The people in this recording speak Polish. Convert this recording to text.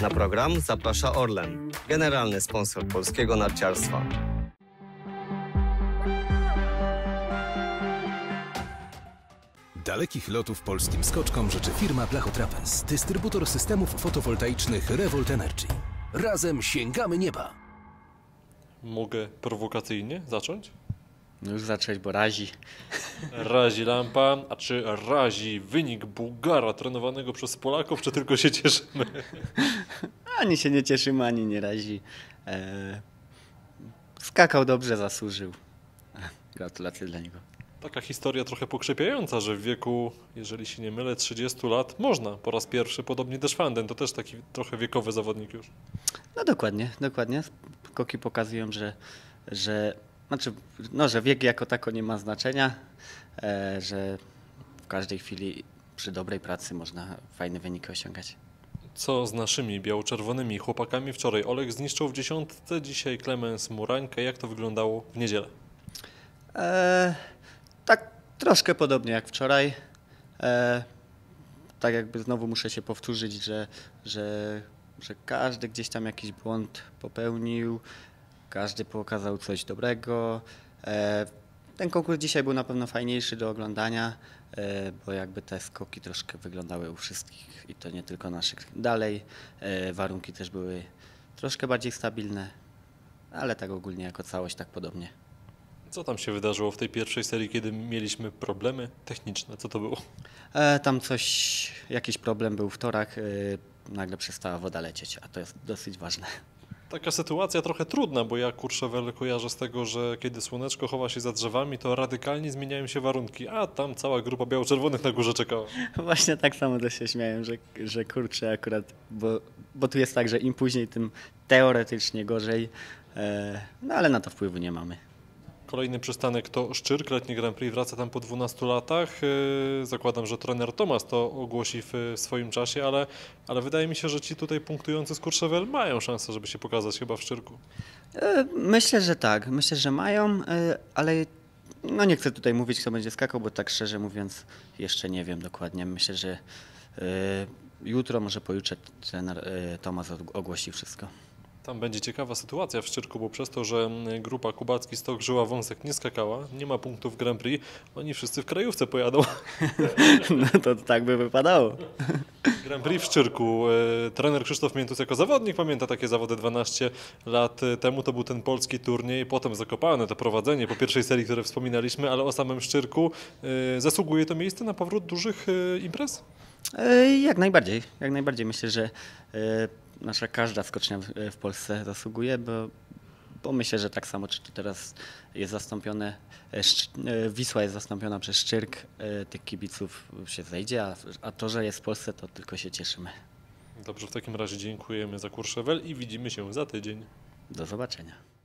Na program zaprasza Orlen, generalny sponsor polskiego narciarstwa. Dalekich lotów polskim skoczkom życzy firma Blachotrapez, dystrybutor systemów fotowoltaicznych Revolt Energy. Razem sięgamy nieba! Mogę prowokacyjnie zacząć? No już zacząć, bo razi. Razi lampa, a czy razi wynik Bułgara trenowanego przez Polaków, czy tylko się cieszymy? Ani się nie cieszymy, ani nie razi. Skakał dobrze, zasłużył. Gratulacje dla niego. Taka historia trochę pokrzepiająca, że w wieku, jeżeli się nie mylę, 30 lat można po raz pierwszy, podobnie też Fanden, to też taki trochę wiekowy zawodnik już. No dokładnie. Skoki pokazują, że wiek jako tako nie ma znaczenia, że w każdej chwili przy dobrej pracy można fajne wyniki osiągać. Co z naszymi biało-czerwonymi chłopakami? Wczoraj Oleg zniszczył w dziesiątce, dzisiaj Klemens Murańkę. Jak to wyglądało w niedzielę? Tak troszkę podobnie jak wczoraj. Tak jakby znowu muszę się powtórzyć, że każdy gdzieś tam jakiś błąd popełnił, każdy pokazał coś dobrego. Ten konkurs dzisiaj był na pewno fajniejszy do oglądania, bo jakby te skoki troszkę wyglądały u wszystkich i to nie tylko naszych. Dalej warunki też były troszkę bardziej stabilne, ale tak ogólnie jako całość tak podobnie. Co tam się wydarzyło w tej pierwszej serii, kiedy mieliśmy problemy techniczne? Co to było? Tam jakiś problem był w torach, nagle przestała woda lecieć, a to jest dosyć ważne. Taka sytuacja trochę trudna, bo ja Courchevel kojarzę z tego, że kiedy słoneczko chowa się za drzewami, to radykalnie zmieniają się warunki, a tam cała grupa biało-czerwonych na górze czekała. Właśnie tak samo też się śmiałem, że kurczę akurat, bo tu jest tak, że im później, tym teoretycznie gorzej, no ale na to wpływu nie mamy. Kolejny przystanek to Szczyrk, letni Grand Prix, wraca tam po 12 latach. Zakładam, że trener Tomasz to ogłosi w swoim czasie, ale wydaje mi się, że ci tutaj punktujący z Courchevel mają szansę, żeby się pokazać chyba w Szczyrku. Myślę, że tak. Myślę, że mają, ale no nie chcę tutaj mówić, kto będzie skakał, bo tak szczerze mówiąc jeszcze nie wiem dokładnie. Myślę, że jutro, może pojutrze trener Tomasz ogłosi wszystko. Tam będzie ciekawa sytuacja w Szczyrku, bo przez to, że grupa Kubacki Stok Żyła Wąsek nie skakała, nie ma punktów Grand Prix, oni wszyscy w krajówce pojadą. No to tak by wypadało. Grand Prix w Szczyrku. Trener Krzysztof Miętus jako zawodnik pamięta takie zawody 12 lat temu. To był ten polski turniej, potem Zakopane, to prowadzenie po pierwszej serii, które wspominaliśmy, ale o samym Szczyrku zasługuje to miejsce na powrót dużych imprez? Jak najbardziej. Myślę, że nasza każda skocznia w Polsce zasługuje, bo myślę, że tak samo czy to teraz jest zastąpione, Wisła jest zastąpiona przez Szczyrk, tych kibiców się zejdzie, a to, że jest w Polsce, to tylko się cieszymy. Dobrze, w takim razie dziękujemy za Courchevel i widzimy się za tydzień. Do zobaczenia.